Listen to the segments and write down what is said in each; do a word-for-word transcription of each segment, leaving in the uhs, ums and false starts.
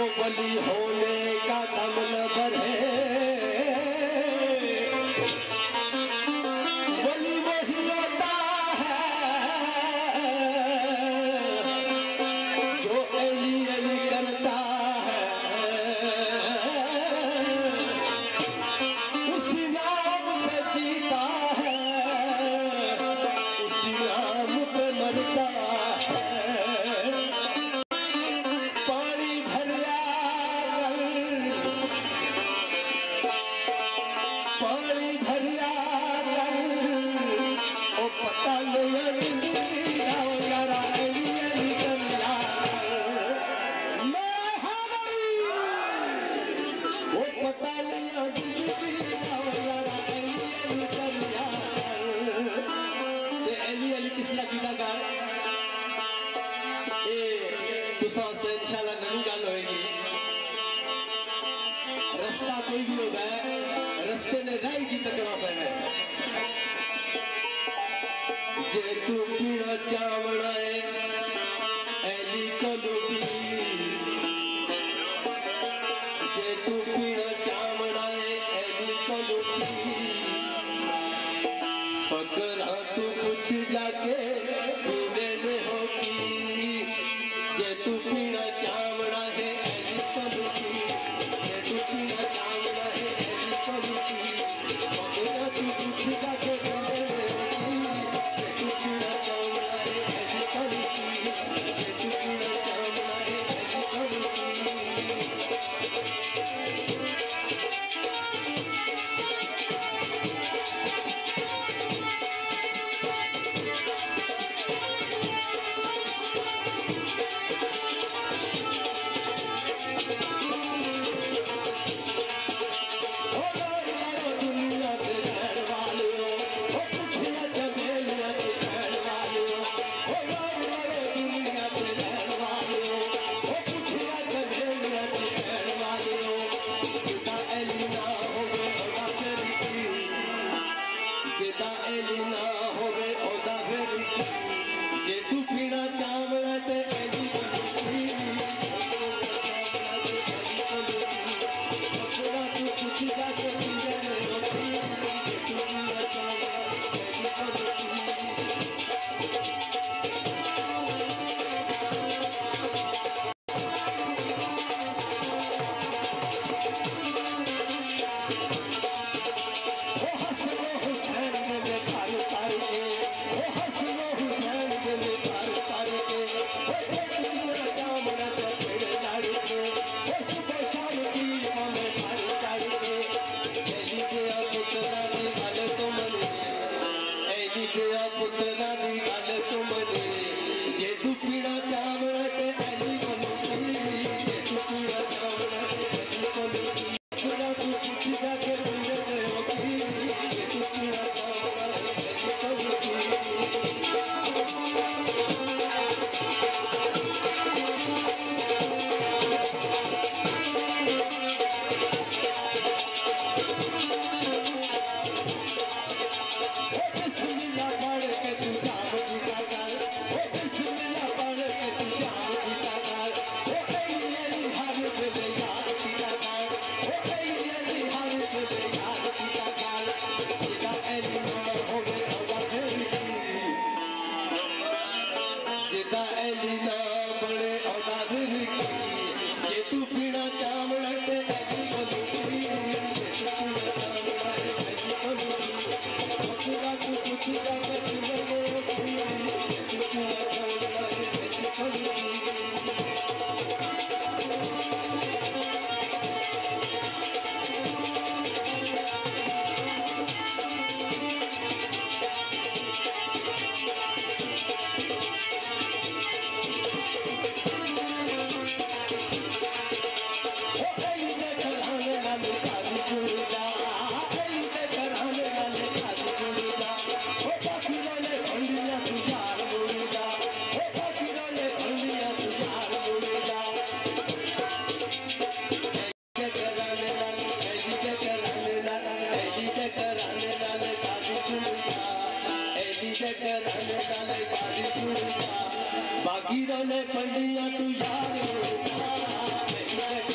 बली होने का दम न भरे, बली वही होता है जो अली अली करता है। उसी नाम पे जीता है, उसी नाम पे मरता है। इंशाल्लाह नवी गल होएगी। रास्ता कोई भी होगा, रस्ते ने राही की तकड़ा पैना जे तू पीड़ा चावड़ा है ऐली कलुबी, जे तू पीड़ा चावड़ा है ऐली कलुबी। फकरा तू कुछ जाके पीने दे होगी, जे तू पीड़ा चावड़ा है ऐली कलुबी, जे तू पीड़ा चावड़ा है ऐली कलुबी। फकरा तू कुछ जाके पीने दे होगी, जे तू पीड़ा चावड़ा है ऐली कलुबी, जे तू पीड़ा चावड़ा है ऐली कलुबी। बाकी रोले पंडिया तू यार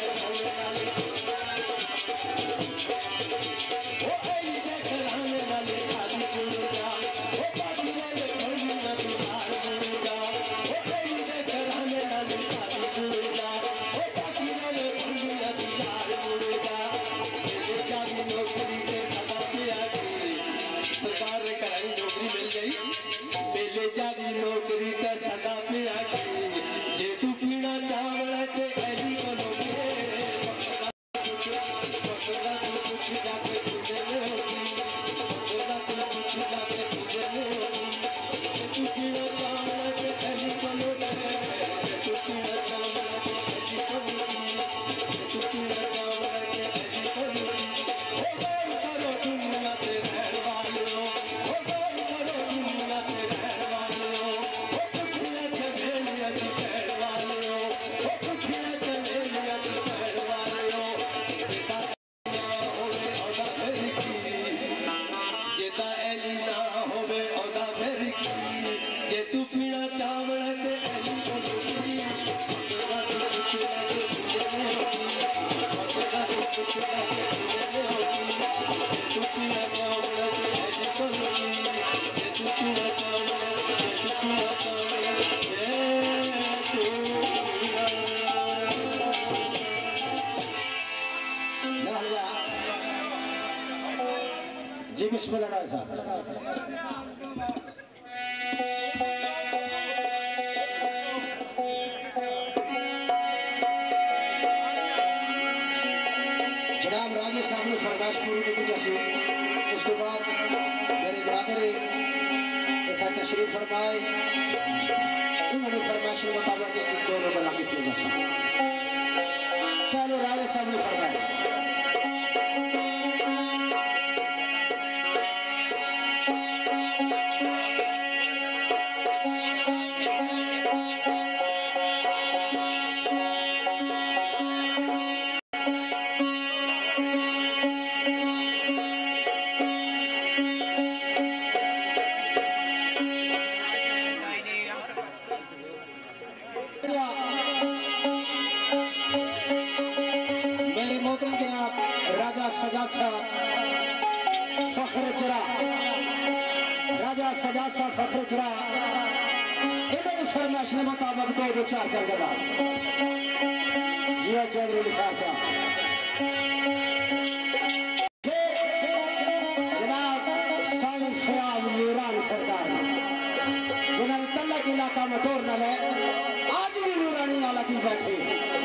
बिस्मिल्लाह साहब। जनाब राजे साहब ने फरमाइश पूरी की जैसे उसके बाद मेरे ब्रदर तशरीफ फरमाए उन्होंने फरमाइश के मुताबिक एक दो लोग लगे थे जैसा पहले राजे साहब ने फरमाया सजाद साहब फखर चरा राजा सजाद साहब फखर चरा इन्होंने फरमाइश के मुताबिक दो दो चार चार के बाद जिया चौधरी निसार साहब जनाब साई फयाज नूरान सरकार जिन्होंने तलक इलाका में दौर न ले आज भी नूरानी वाला की बैठे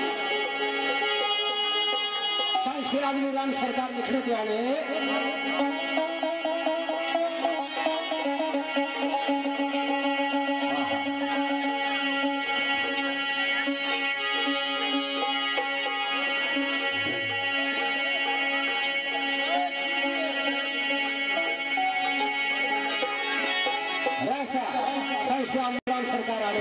फयाज नूरान सरकार लिखने दिया ने फयाज नूरान सरकार आने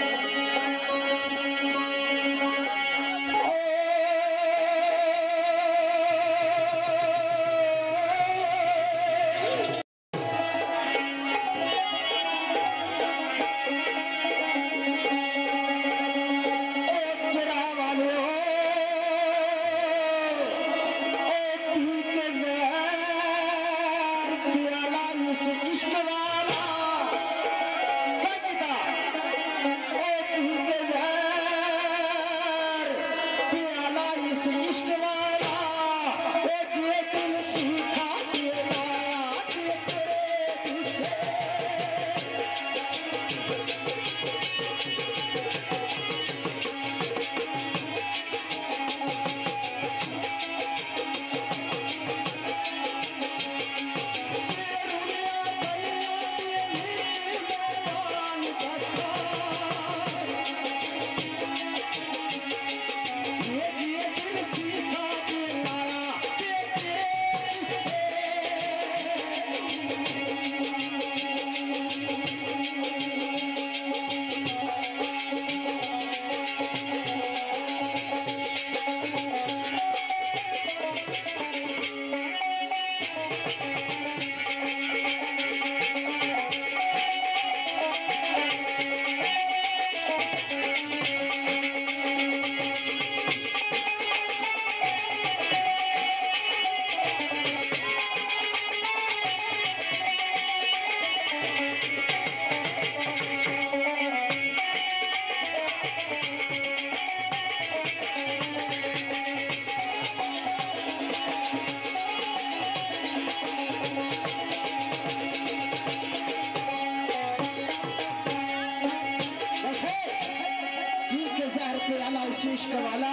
इश्क वाला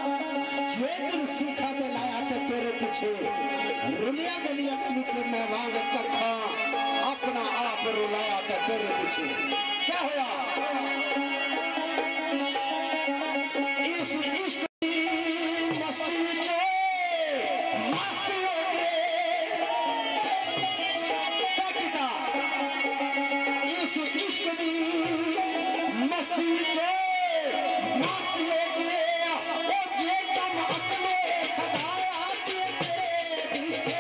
जे दिल सूखा ते लाया ते तेरे पीछे रुलिया गलिया के नीचे मैं वांग कखा अपना आप रुलाया ते तेरे पीछे क्या होया इस इश्क की मस्ती विच मस्ती हो गए क्या कीता इस इश्क की मस्ती विच मस्ती हो गया वो जे तुम अपने सदाया के तेरे पीछे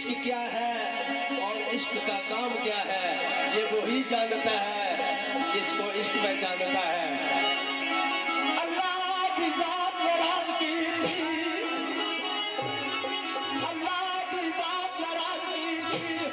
इश्क क्या है और इश्क का काम क्या है, ये वही जानता है जिसको इश्क पहचानता है। अल्लाह की जात नाराज की थी, अल्लाह की जात नाराज की थी,